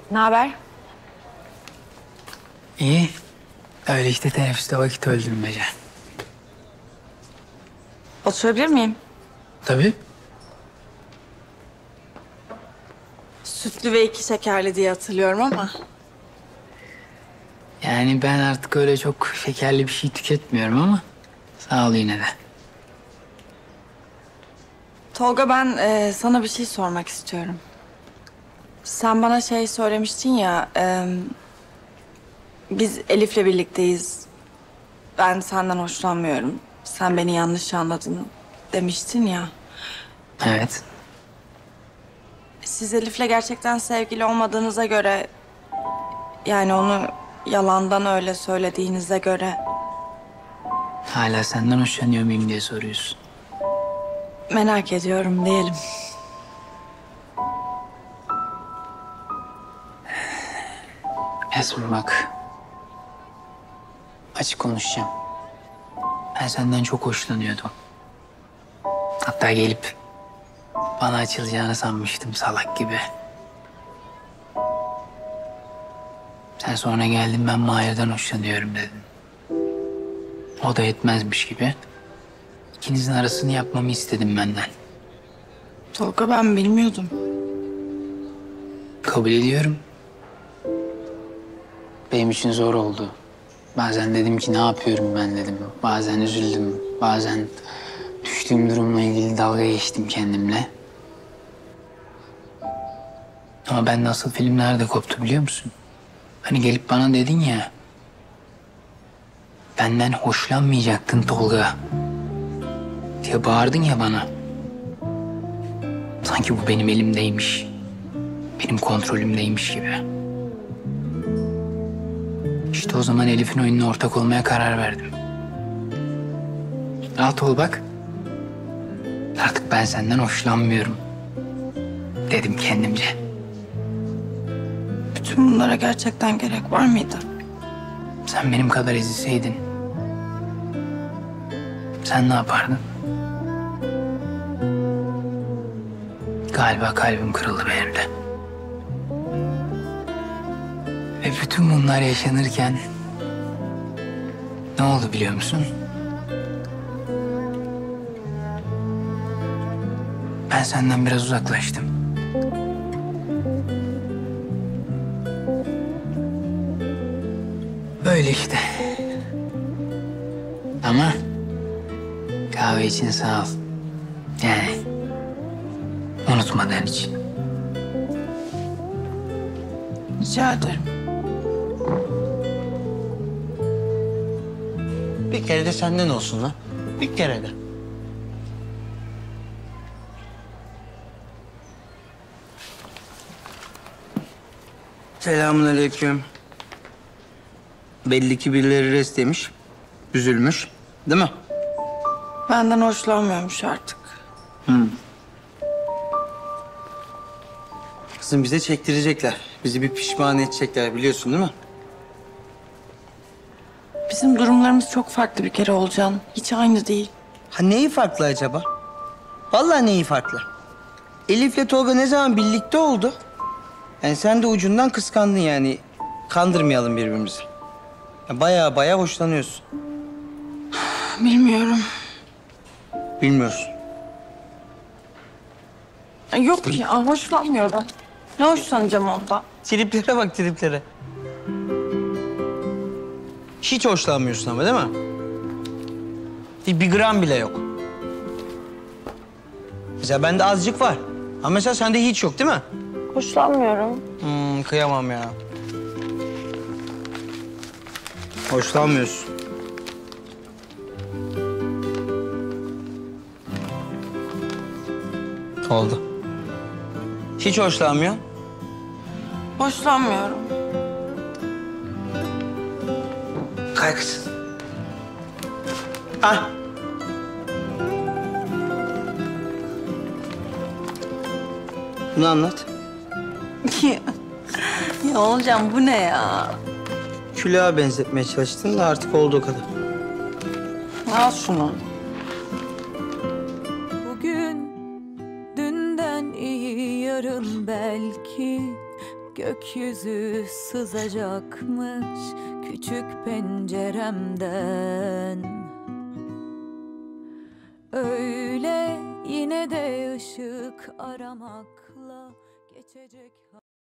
Ne haber? İyi. Öyle işte teneffüste vakit öldürmece. Oturabilir miyim? Tabii. Sütlü ve 2 şekerli diye hatırlıyorum ama. Yani ben artık öyle çok şekerli bir şey tüketmiyorum ama sağ ol yine de. Tolga ben sana bir şey sormak istiyorum. Sen bana şey söylemiştin ya, biz Elif'le birlikteyiz. Ben senden hoşlanmıyorum. Sen beni yanlış anladın demiştin ya. Evet. Siz Elif'le gerçekten sevgili olmadığınıza göre... Yani onu yalandan öyle söylediğinize göre... Hala senden hoşlanıyor muyum diye soruyorsun. Merak ediyorum diyelim. Esmer bak. Açık konuşacağım. Ben senden çok hoşlanıyordum. Hatta gelip bana açılacağını sanmıştım salak gibi. Sen sonra geldin ben Mahir'den hoşlanıyorum dedin. O da yetmezmiş gibi. İkinizin arasını yapmamı istedim benden. Tolga ben bilmiyordum. Kabul ediyorum. Benim için zor oldu. Bazen dedim ki ne yapıyorum ben dedim. Bazen üzüldüm. Bazen düştüğüm durumla ilgili dalga geçtim kendimle. Ama ben de asıl film nerede koptu biliyor musun? Hani gelip bana dedin ya. Benden hoşlanmayacaktın Tolga diye bağırdın ya bana. Sanki bu benim elimdeymiş. Benim kontrolümdeymiş gibi. İşte o zaman Elif'in oyununa ortak olmaya karar verdim. Rahat ol bak. Artık ben senden hoşlanmıyorum. Dedim kendimce. Bütün bunlara gerçekten gerek var mıydı? Sen benim kadar ezilseydin. Sen ne yapardın? Galiba kalbim kırıldı benim de. Ve bütün bunlar yaşanırken ne oldu biliyor musun? Ben senden biraz uzaklaştım. Böyle işte. Ama kahve için sağ ol. Yani unutmadığın için. Rica ederim. Bir kere de senden olsun lan. Bir kere de. Selamünaleyküm. Belli ki birileri rest demiş. Üzülmüş. Değil mi? Benden hoşlanmıyormuş artık. Kızım bize çektirecekler. Bizi bir pişman edecekler biliyorsun değil mi? Bizim durumlarımız çok farklı bir kere Olcan. Hiç aynı değil. Ha neyi farklı acaba? Vallahi neyi farklı? Elif'le Tolga ne zaman birlikte oldu? Yani sen de ucundan kıskandın yani. Kandırmayalım birbirimizi. Ya baya baya hoşlanıyorsun. Bilmiyorum. Bilmiyorsun. Yok ya hoşlanmıyorum. Ne hoşlanacağım ondan? Triplere bak triplere. Hiç hoşlanmıyorsun ama değil mi? Bir gram bile yok. Mesela bende azıcık var. Ama mesela sende hiç yok değil mi? Hoşlanmıyorum. Kıyamam ya. Hoşlanmıyorsun. Oldu. Hiç hoşlanmıyor. Hoşlanmıyorum. Kay kız. Ah. Bunu anlat. Ya Olcan bu ne ya? Külaha benzetmeye çalıştın da artık oldu o kadar. Al şunu. Bugün dünden iyi yarın belki gökyüzü sızacakmış küçük penceremden. Öyle yine de ışık aramakla geçecek.